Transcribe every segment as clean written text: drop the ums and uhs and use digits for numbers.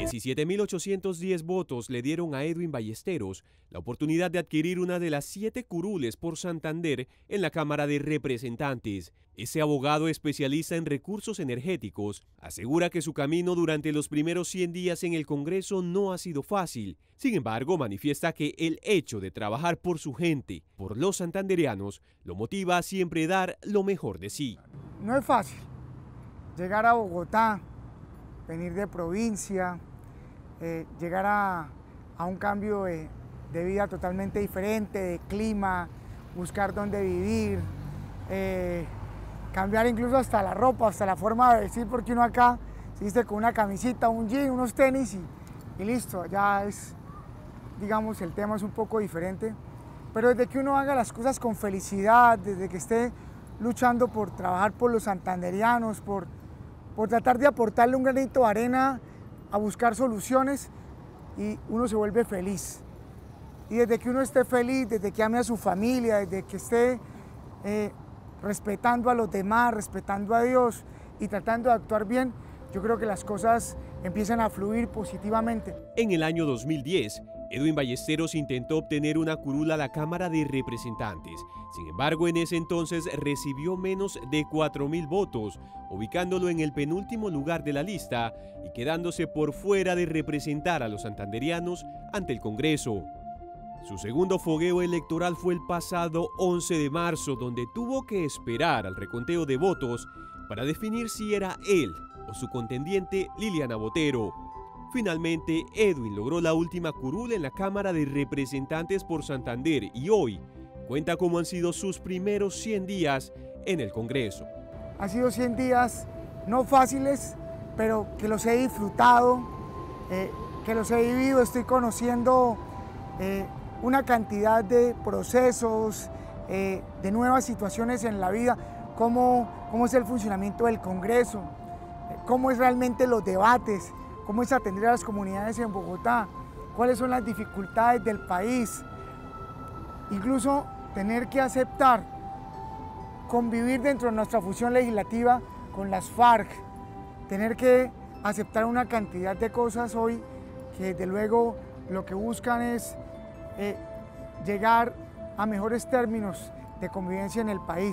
17.810 votos le dieron a Edwin Ballesteros la oportunidad de adquirir una de las 7 curules por Santander en la Cámara de Representantes. Ese abogado especialista en recursos energéticos asegura que su camino durante los primeros 100 días en el Congreso no ha sido fácil. Sin embargo, manifiesta que el hecho de trabajar por su gente, por los santandereanos, lo motiva a siempre dar lo mejor de sí. No es fácil llegar a Bogotá, venir de provincia, llegar a un cambio de vida totalmente diferente, de clima, buscar dónde vivir, cambiar incluso hasta la ropa, hasta la forma de vestir, porque uno acá se viste con una camisita, un jean, unos tenis y listo, ya es, digamos, el tema es un poco diferente, pero desde que uno haga las cosas con felicidad, desde que esté luchando por trabajar por los santandereanos, por tratar de aportarle un granito de arena a buscar soluciones, y uno se vuelve feliz. Y desde que uno esté feliz, desde que ame a su familia, desde que esté respetando a los demás, respetando a Dios y tratando de actuar bien, yo creo que las cosas empiezan a fluir positivamente. En el año 2010, Edwin Ballesteros intentó obtener una curul a la Cámara de Representantes. Sin embargo, en ese entonces recibió menos de 4.000 votos, ubicándolo en el penúltimo lugar de la lista y quedándose por fuera de representar a los santandereanos ante el Congreso. Su segundo fogueo electoral fue el pasado 11 de marzo, donde tuvo que esperar al reconteo de votos para definir si era él o su contendiente Liliana Botero. Finalmente, Edwin logró la última curul en la Cámara de Representantes por Santander y hoy cuenta cómo han sido sus primeros 100 días en el Congreso. Han sido 100 días no fáciles, pero que los he disfrutado, que los he vivido, estoy conociendo una cantidad de procesos, de nuevas situaciones en la vida, cómo es el funcionamiento del Congreso, cómo es realmente los debates, cómo es atender a las comunidades en Bogotá, cuáles son las dificultades del país, incluso tener que aceptar convivir dentro de nuestra función legislativa con las FARC, tener que aceptar una cantidad de cosas hoy que desde luego lo que buscan es llegar a mejores términos de convivencia en el país.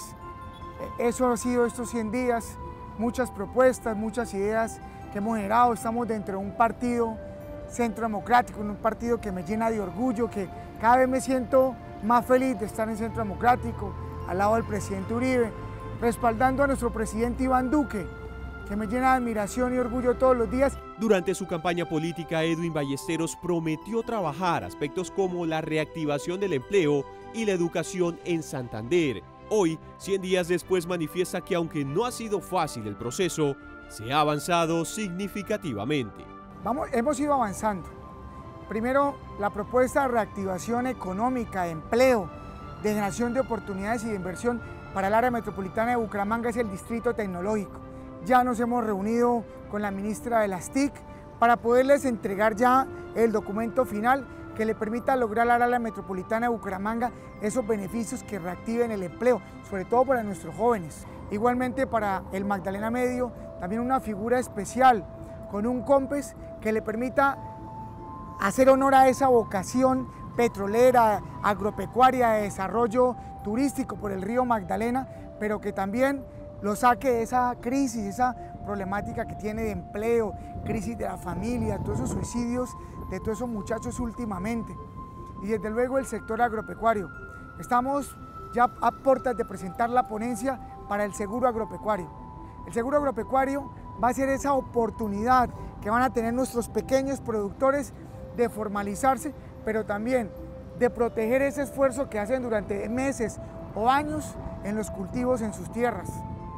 Eso ha sido estos 100 días, muchas propuestas, muchas ideas que hemos generado. Estamos dentro de un partido Centro Democrático, un partido que me llena de orgullo, que cada vez me siento más feliz de estar en Centro Democrático, al lado del presidente Uribe, respaldando a nuestro presidente Iván Duque, que me llena de admiración y orgullo todos los días. Durante su campaña política, Edwin Ballesteros prometió trabajar aspectos como la reactivación del empleo y la educación en Santander. Hoy, 100 días después, manifiesta que aunque no ha sido fácil el proceso, se ha avanzado significativamente. Hemos ido avanzando. Primero, la propuesta de reactivación económica, de empleo, de generación de oportunidades y de inversión para el área metropolitana de Bucaramanga es el distrito tecnológico. Ya nos hemos reunido con la ministra de las TIC para poderles entregar ya el documento final que le permita lograr al área metropolitana de Bucaramanga esos beneficios que reactiven el empleo, sobre todo para nuestros jóvenes. Igualmente para el Magdalena Medio, también una figura especial con un COMPES que le permita hacer honor a esa vocación petrolera, agropecuaria, de desarrollo turístico por el río Magdalena, pero que también lo saque de esa crisis, esa problemática que tiene de empleo, crisis de la familia, todos esos suicidios de todos esos muchachos últimamente. Y desde luego el sector agropecuario. Estamos ya a puertas de presentar la ponencia para el seguro agropecuario. El seguro agropecuario va a ser esa oportunidad que van a tener nuestros pequeños productores de formalizarse, pero también de proteger ese esfuerzo que hacen durante meses o años en los cultivos en sus tierras.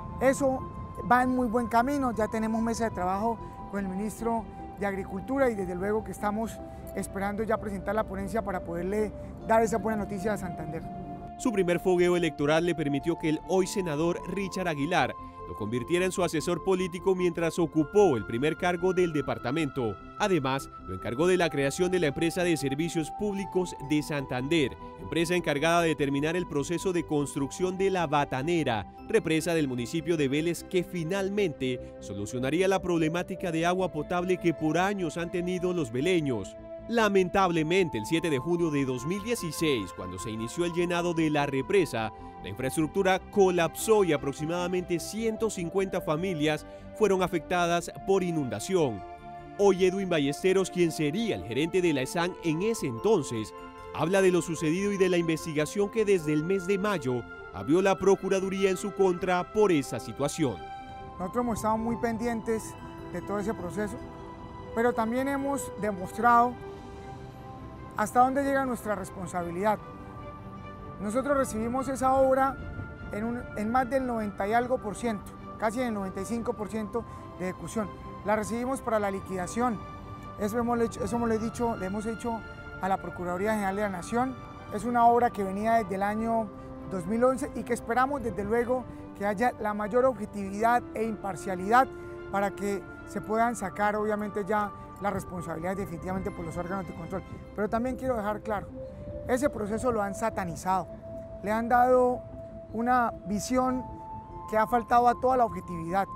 Eso va en muy buen camino, ya tenemos mesa de trabajo con el ministro de Agricultura y desde luego que estamos esperando ya presentar la ponencia para poderle dar esa buena noticia a Santander. Su primer fogueo electoral le permitió que el hoy senador Richard Aguilar lo convirtiera en su asesor político mientras ocupó el primer cargo del departamento. Además, lo encargó de la creación de la empresa de servicios públicos de Santander, empresa encargada de terminar el proceso de construcción de la Batanera, represa del municipio de Vélez, que finalmente solucionaría la problemática de agua potable que por años han tenido los veleños. Lamentablemente, el 7 de junio de 2016, cuando se inició el llenado de la represa, la infraestructura colapsó y aproximadamente 150 familias fueron afectadas por inundación. Hoy Edwin Ballesteros, quien sería el gerente de la ESAN en ese entonces, habla de lo sucedido y de la investigación que desde el mes de mayo abrió la Procuraduría en su contra por esa situación. Nosotros hemos estado muy pendientes de todo ese proceso, pero también hemos demostrado hasta dónde llega nuestra responsabilidad. Nosotros recibimos esa obra en más del 90 y algo por ciento, casi el 95% de ejecución. La recibimos para la liquidación. Eso le hemos dicho a la Procuraduría General de la Nación. Es una obra que venía desde el año 2011 y que esperamos desde luego que haya la mayor objetividad e imparcialidad para que se puedan sacar obviamente ya las responsabilidades definitivamente por los órganos de control. Pero también quiero dejar claro, ese proceso lo han satanizado, le han dado una visión que ha faltado a toda la objetividad.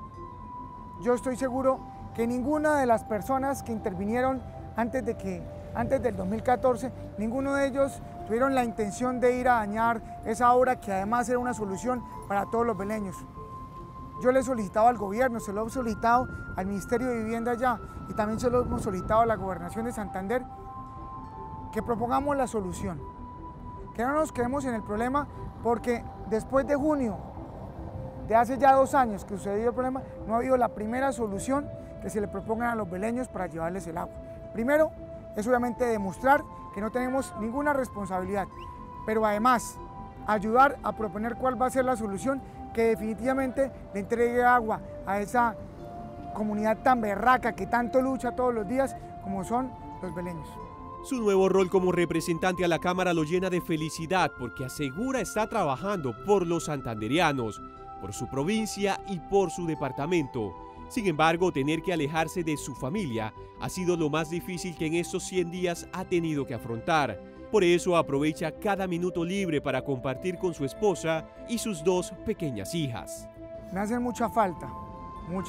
Yo estoy seguro que ninguna de las personas que intervinieron antes del 2014, ninguno de ellos tuvieron la intención de ir a dañar esa obra que además era una solución para todos los veleños. Yo le he solicitado al gobierno, se lo he solicitado al Ministerio de Vivienda ya y también se lo hemos solicitado a la Gobernación de Santander, que propongamos la solución, que no nos quedemos en el problema, porque después de junio de hace ya 2 años que sucedió el problema, no ha habido la primera solución que se le propongan a los veleños para llevarles el agua. Primero, es obviamente demostrar que no tenemos ninguna responsabilidad, pero además ayudar a proponer cuál va a ser la solución que definitivamente le entregue agua a esa comunidad tan berraca que tanto lucha todos los días como son los veleños. Su nuevo rol como representante a la Cámara lo llena de felicidad porque asegura está trabajando por los santandereanos, por su provincia y por su departamento. Sin embargo, tener que alejarse de su familia ha sido lo más difícil que en estos 100 días ha tenido que afrontar. Por eso aprovecha cada minuto libre para compartir con su esposa y sus 2 pequeñas hijas. Me hacen mucha falta, mucho.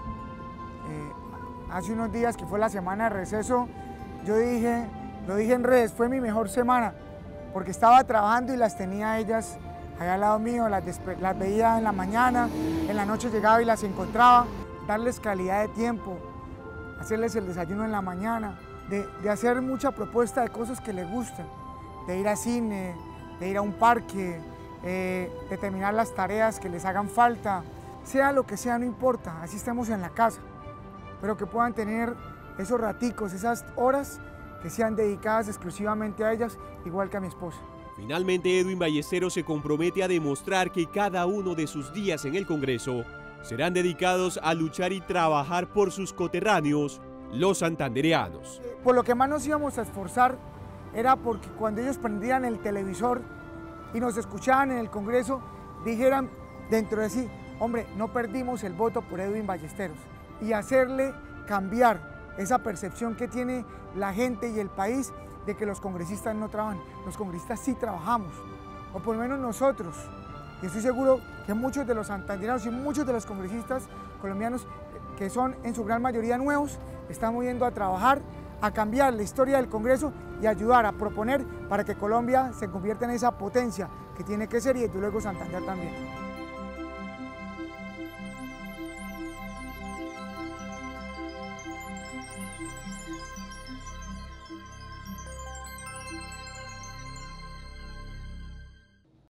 Hace unos días que fue la semana de receso, lo dije en redes, fue mi mejor semana, porque estaba trabajando y las tenía ellas allá al lado mío, las veía en la mañana, en la noche llegaba y las encontraba, darles calidad de tiempo, hacerles el desayuno en la mañana, de hacer mucha propuesta de cosas que les gustan, de ir al cine, de ir a un parque, de terminar las tareas que les hagan falta, sea lo que sea, no importa, así estemos en la casa, pero que puedan tener esos raticos, esas horas que sean dedicadas exclusivamente a ellas, igual que a mi esposa. Finalmente, Edwin Ballesteros se compromete a demostrar que cada uno de sus días en el Congreso serán dedicados a luchar y trabajar por sus coterráneos, los santandereanos. Por lo que más nos íbamos a esforzar era porque cuando ellos prendían el televisor y nos escuchaban en el Congreso, dijeran dentro de sí, hombre, no perdimos el voto por Edwin Ballesteros, y hacerle cambiar esa percepción que tiene la gente y el país de que los congresistas no trabajan. Los congresistas sí trabajamos, o por lo menos nosotros. Y estoy seguro que muchos de los santandereanos y muchos de los congresistas colombianos, que son en su gran mayoría nuevos, están yendo a trabajar, a cambiar la historia del Congreso y ayudar a proponer para que Colombia se convierta en esa potencia que tiene que ser y desde luego Santander también.